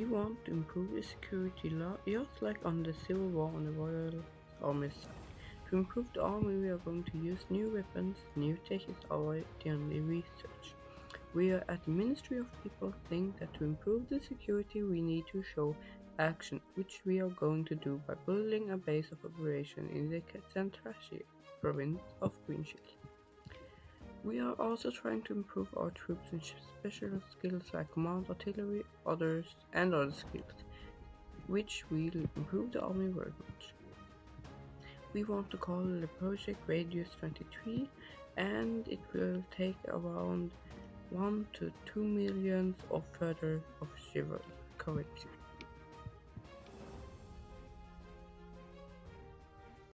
We want to improve the security law, just like on the Civil War on the Royal Army side. To improve the army, we are going to use new weapons. New tech is already under research. We are at the Ministry of People think that to improve the security, we need to show action, which we are going to do by building a base of operation in the Centralia province of Greenshield. We are also trying to improve our troops in special skills like command artillery, and other skills, which will improve the army very much. We want to call the project Radius 23, and it will take around 1 to 2 million of further of civil currency.